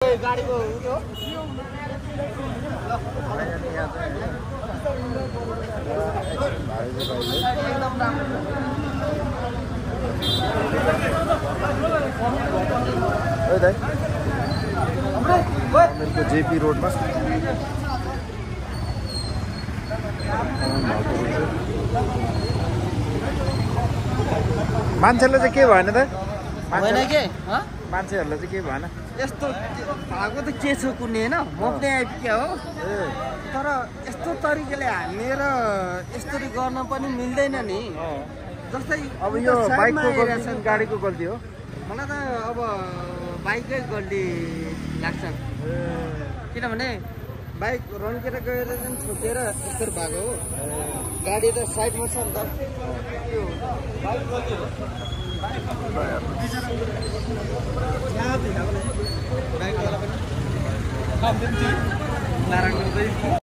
गाडीको उयो एकदम राम्रो जेपी रोडमा मान्छेहरूले चाहिँ के भएन त होइन के मान्छेहरूलाई चाहिँ के भएन यस्तो भएको त के छ कुनै होइन म पनि आइपुग्यो हो तर यस्तो तरिकाले हानेर यसरी गर्न पनि मिल्दैन नि जस्तै अब यो बाइकको गल्ती गाडीको गल्ती हो मलाई त अब बाइकै गल्ती लाग्छ किनभने बाइक रन्केर गएर छोकेर यस्तो भएको हो गाडी त साइडमा छ नि त यो बाइक गल्ती हो बाइकवाला पनि